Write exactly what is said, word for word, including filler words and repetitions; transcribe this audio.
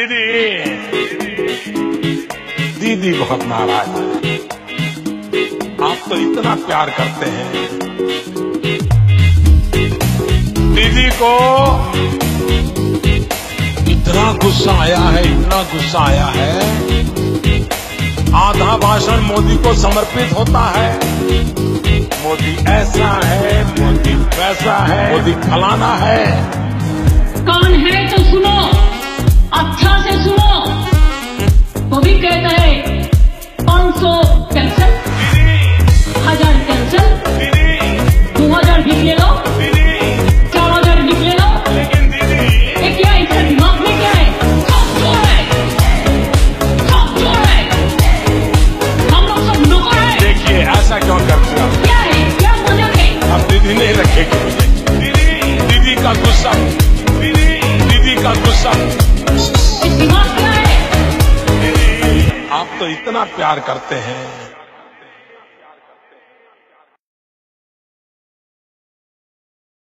दीदी दीदी बहुत नाराज है। आप तो इतना प्यार करते हैं। दीदी को इतना गुस्सा आया है, इतना गुस्सा आया है, आधा भाषण मोदी को समर्पित होता है। मोदी ऐसा है, मोदी वैसा है, मोदी फलाना है। कान है तो सुनो, अच्छा से सुनो। वो भी कहता है पाँच सौ कैंसल, हजार कैंसल, दो हजार निकले लो, चार हजार निकले लो। लेकिन दीदी ये क्या है, इसका दिमाग में क्या है? सब चोर है, सब चोर है, हम लोग सब नौकर है। देखिए ऐसा क्यों करते हो? क्या है, क्या मजाक है? अब दीदी नहीं रखेगी मुझे। दीदी दीदी का गुस्सा, दीदी दीदी का गुस्सा। दिमाग क्या है? आप तो इतना प्यार करते हैं।